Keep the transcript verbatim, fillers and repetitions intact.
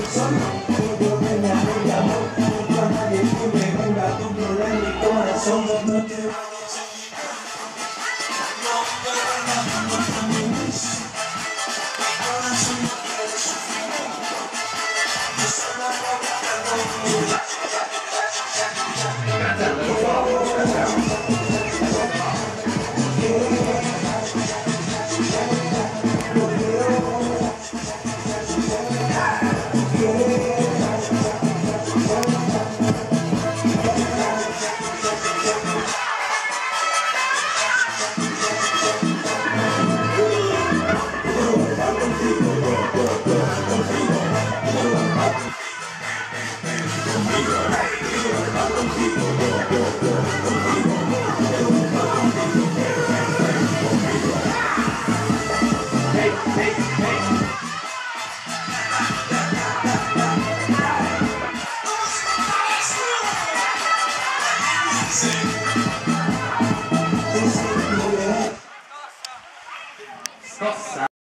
Solo yo me enamoré de amor, junto a nadie que me venga a controlar mi corazón. No te vayas a quitar, no me vayas a matar mi wish. Mi corazón no quiere sufrir, yo solo voy buscando mi Scossa.